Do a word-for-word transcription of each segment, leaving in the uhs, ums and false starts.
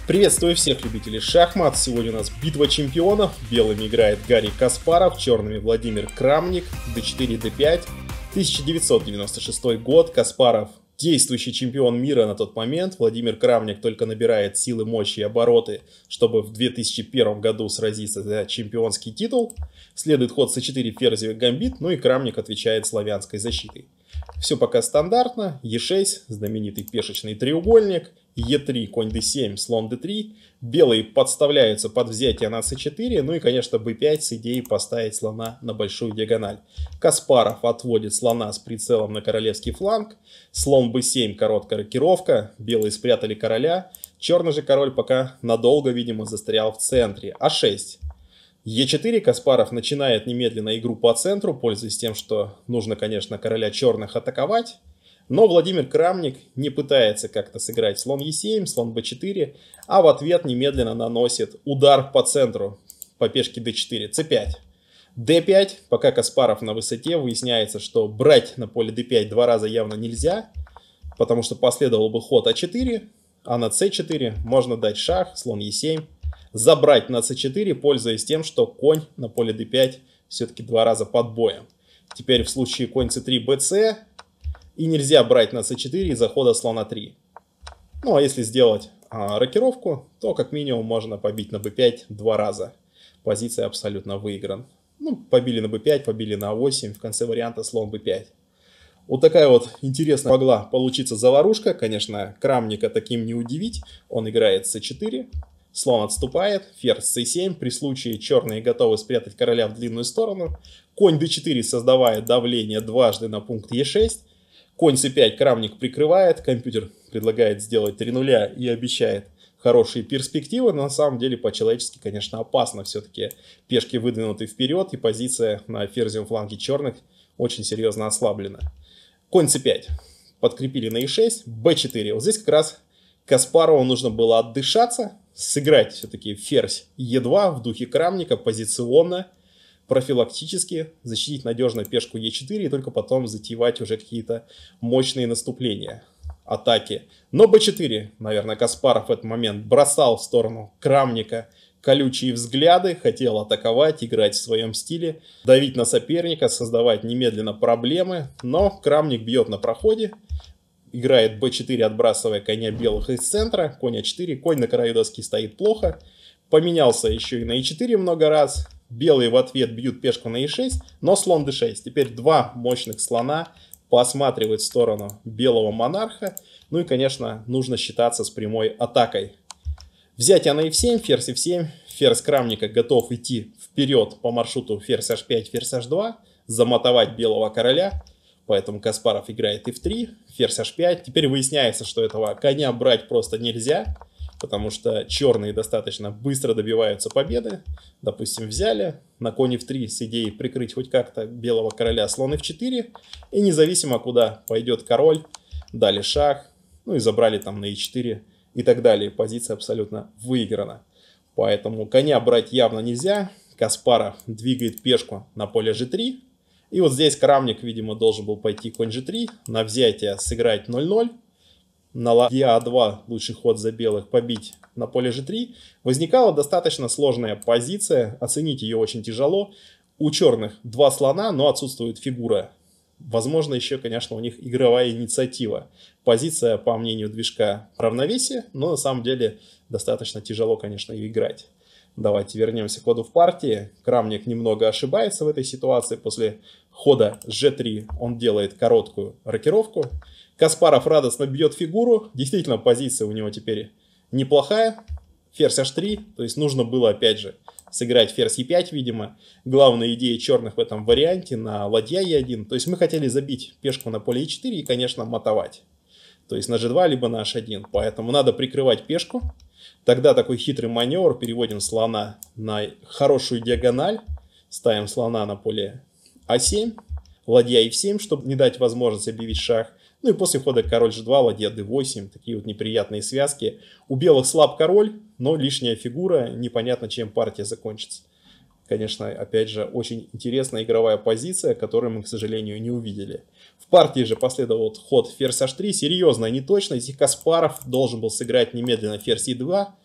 Приветствую всех любителей шахмат. Сегодня у нас битва чемпионов. Белыми играет Гарри Каспаров, черными Владимир Крамник. дэ четыре дэ пять. тысяча девятьсот девяносто шестой год. Каспаров действующий чемпион мира на тот момент. Владимир Крамник только набирает силы, мощи и обороты, чтобы в две тысячи первом году сразиться за чемпионский титул. Следует ход цэ четыре, ферзевый гамбит, ну и Крамник отвечает славянской защитой. Все пока стандартно. е шесть, знаменитый пешечный треугольник. е три, конь дэ семь, слон дэ три. Белые подставляются под взятие на цэ четыре. Ну и, конечно, бэ пять с идеей поставить слона на большую диагональ. Каспаров отводит слона с прицелом на королевский фланг. Слон бэ семь, короткая рокировка. Белые спрятали короля. Черный же король пока надолго, видимо, застрял в центре. а шесть. е четыре. Каспаров начинает немедленно игру по центру, пользуясь тем, что нужно, конечно, короля черных атаковать. Но Владимир Крамник не пытается как-то сыграть слон е семь, слон бэ четыре, а в ответ немедленно наносит удар по центру по пешке дэ четыре, цэ пять. дэ пять, пока Каспаров на высоте, выясняется, что брать на поле дэ пять два раза явно нельзя, потому что последовал бы ход а четыре, а на цэ четыре можно дать шах, слон е семь, забрать на цэ четыре, пользуясь тем, что конь на поле дэ пять все-таки два раза под боем. Теперь в случае конь цэ три, бц, и нельзя брать на цэ четыре из-за хода слона три. Ну а если сделать а, рокировку, то как минимум можно побить на бэ пять два раза. Позиция абсолютно выиграна. Ну, побили на бэ пять, побили на а восемь, в конце варианта слон бэ пять. Вот такая вот интересная могла получиться заварушка. Конечно, Крамника таким не удивить. Он играет цэ четыре, слон отступает, ферзь цэ семь. При случае черные готовы спрятать короля в длинную сторону. Конь дэ четыре создавая давление дважды на пункт е шесть. Конь цэ пять Крамник прикрывает, компьютер предлагает сделать три нуля и обещает хорошие перспективы, но на самом деле по-человечески, конечно, опасно. Все-таки пешки выдвинуты вперед, и позиция на ферзевом фланге черных очень серьезно ослаблена. Конь цэ пять подкрепили на е шесть, бэ четыре. Вот здесь как раз Каспарову нужно было отдышаться, сыграть все-таки ферзь е два в духе Крамника, позиционно, профилактически защитить надежно пешку е четыре и только потом затевать уже какие-то мощные наступления, атаки. Но бэ четыре, наверное, Каспаров в этот момент бросал в сторону Крамника колючие взгляды, хотел атаковать, играть в своем стиле, давить на соперника, создавать немедленно проблемы, но Крамник бьет на проходе, играет бэ четыре, отбрасывая коня белых из центра, конь а четыре, конь на краю доски стоит плохо, поменялся еще и на е четыре много раз. Белые в ответ бьют пешку на е шесть, но слон дэ шесть. Теперь два мощных слона посматривают в сторону белого монарха. Ну и, конечно, нужно считаться с прямой атакой. Взятие на эф семь, ферзь эф семь. Ферзь Крамника готов идти вперед по маршруту ферзь аш пять, ферзь аш два. Замотовать белого короля. Поэтому Каспаров играет эф три, ферзь аш пять. Теперь выясняется, что этого коня брать просто нельзя, потому что черные достаточно быстро добиваются победы. Допустим, взяли на конь эф три с идеей прикрыть хоть как-то белого короля, слон эф четыре. И независимо куда пойдет король, дали шах, ну и забрали там на е четыре и так далее. Позиция абсолютно выиграна. Поэтому коня брать явно нельзя. Каспаров двигает пешку на поле жэ три. И вот здесь Крамник, видимо, должен был пойти конь жэ три, на взятие сыграть ноль ноль. На ладья а два лучший ход за белых побить на поле жэ три. Возникала достаточно сложная позиция, оценить ее очень тяжело. У черных два слона, но отсутствует фигура. Возможно, еще, конечно, у них игровая инициатива. Позиция, по мнению движка, равновесие, но на самом деле достаточно тяжело, конечно, ее играть. Давайте вернемся к ходу в партии. Крамник немного ошибается в этой ситуации. После хода жэ три он делает короткую рокировку. Каспаров радостно бьет фигуру. Действительно, позиция у него теперь неплохая. Ферзь аш три. То есть нужно было, опять же, сыграть ферзь е пять, видимо. Главная идея черных в этом варианте на ладья е один. То есть мы хотели забить пешку на поле е четыре и, конечно, мотовать. То есть на жэ два, либо на аш один. Поэтому надо прикрывать пешку. Тогда такой хитрый маневр. Переводим слона на хорошую диагональ. Ставим слона на поле а семь. Ладья эф семь, чтобы не дать возможность объявить шах. Ну и после хода король жэ два, ладья дэ восемь. Такие вот неприятные связки. У белых слаб король, но лишняя фигура. Непонятно, чем партия закончится. Конечно, опять же, очень интересная игровая позиция, которую мы, к сожалению, не увидели. В партии же последовал ход ферзь аш три. Серьезная неточность. И Каспаров должен был сыграть немедленно ферзь е два.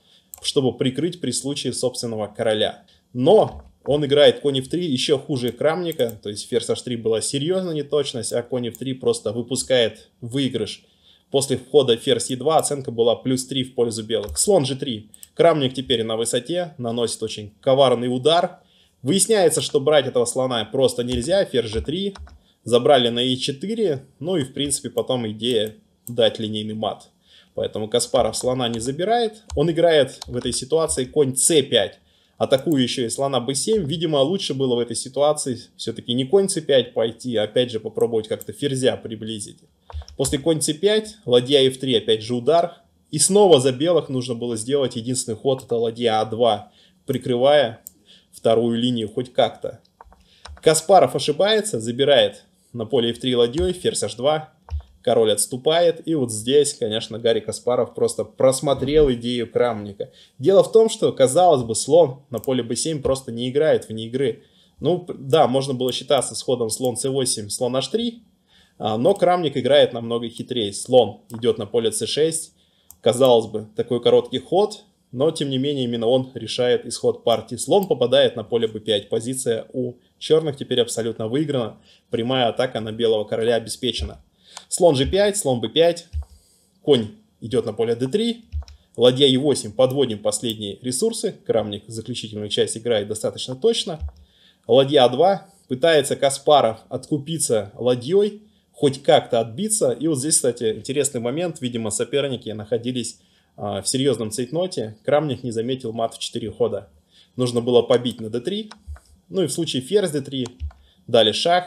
чтобы прикрыть при случае собственного короля. Но он играет конь эф три еще хуже Крамника, то есть ферзь аш три была серьезная неточность, а конь эф три просто выпускает выигрыш. После входа ферзь е два оценка была плюс три в пользу белых. Слон же три. Крамник теперь на высоте, наносит очень коварный удар. Выясняется, что брать этого слона просто нельзя, ферзь же три. Забрали на е четыре, ну и в принципе потом идея дать линейный мат. Поэтому Каспаров слона не забирает. Он играет в этой ситуации конь це пять. Атакуя еще и слона бэ семь. Видимо, лучше было в этой ситуации все-таки не конь це пять пойти, а опять же попробовать как-то ферзя приблизить. После конь це пять, ладья эф три, опять же удар. И снова за белых нужно было сделать единственный ход, это ладья а два, прикрывая вторую линию хоть как-то. Каспаров ошибается, забирает на поле эф три ладьей, ферзь аш два. Король отступает, и вот здесь, конечно, Гарри Каспаров просто просмотрел идею Крамника. Дело в том, что, казалось бы, слон на поле бэ семь просто не играет вне игры. Ну, да, можно было считаться с ходом слон це восемь, слон аш три, но Крамник играет намного хитрее. Слон идет на поле це шесть, казалось бы, такой короткий ход, но, тем не менее, именно он решает исход партии. Слон попадает на поле бэ пять, позиция у черных теперь абсолютно выиграна, прямая атака на белого короля обеспечена. Слон же пять, слон бэ пять, конь идет на поле дэ три, ладья е восемь, подводим последние ресурсы, Крамник заключительную часть играет достаточно точно. Ладья а два, пытается Каспаров откупиться ладьей, хоть как-то отбиться. И вот здесь, кстати, интересный момент, видимо, соперники находились а, в серьезном цейтноте. Крамник не заметил мат в четыре хода. Нужно было побить на дэ три, ну и в случае ферзь дэ три, далее шах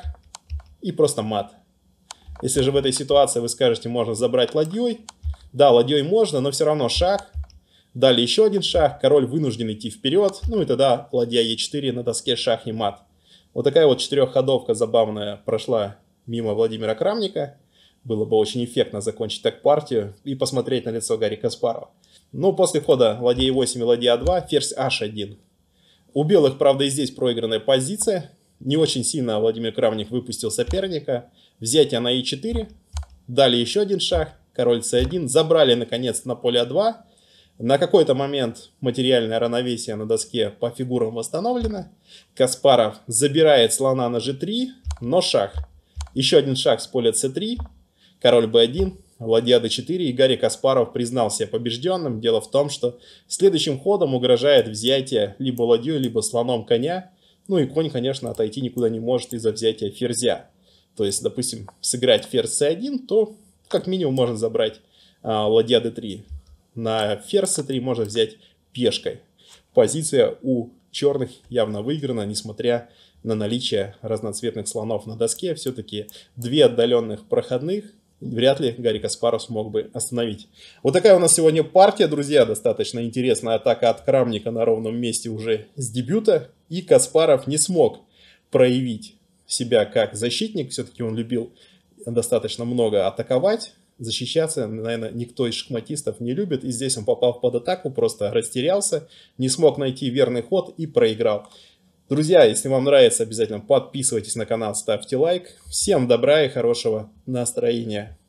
и просто мат. Если же в этой ситуации вы скажете, можно забрать ладьей, да, ладьей можно, но все равно шах. Далее еще один шах, король вынужден идти вперед, ну и тогда ладья е четыре на доске шах и мат. Вот такая вот четырехходовка забавная прошла мимо Владимира Крамника. Было бы очень эффектно закончить так партию и посмотреть на лицо Гарри Каспарова. Но после хода ладья е восемь и ладья а два, ферзь аш один. У белых, правда, и здесь проигранная позиция. Не очень сильно Владимир Крамник выпустил соперника. Взятие на е четыре. Далее еще один шаг. Король це один. Забрали, наконец, на поле а два. На какой-то момент материальное равновесие на доске по фигурам восстановлено. Каспаров забирает слона на же три. Но шах. Еще один шаг с поля це три. Король бэ один. Ладья дэ четыре. И Гарри Каспаров признал себя побежденным. Дело в том, что следующим ходом угрожает взятие либо ладьей, либо слоном коня. Ну и конь, конечно, отойти никуда не может из-за взятия ферзя. То есть, допустим, сыграть ферзь це один, то как минимум можно забрать а, ладья дэ три. На ферзь це три можно взять пешкой. Позиция у черных явно выиграна, несмотря на наличие разноцветных слонов на доске. Все-таки две отдаленных проходных вряд ли Гарри Каспаров смог бы остановить. Вот такая у нас сегодня партия, друзья. Достаточно интересная атака от Крамника на ровном месте уже с дебюта. И Каспаров не смог проявить себя как защитник. Все-таки он любил достаточно много атаковать. Защищаться, наверное, никто из шахматистов не любит. И здесь он попал под атаку, просто растерялся, не смог найти верный ход и проиграл. Друзья, если вам нравится, обязательно подписывайтесь на канал, ставьте лайк. Всем добра и хорошего настроения.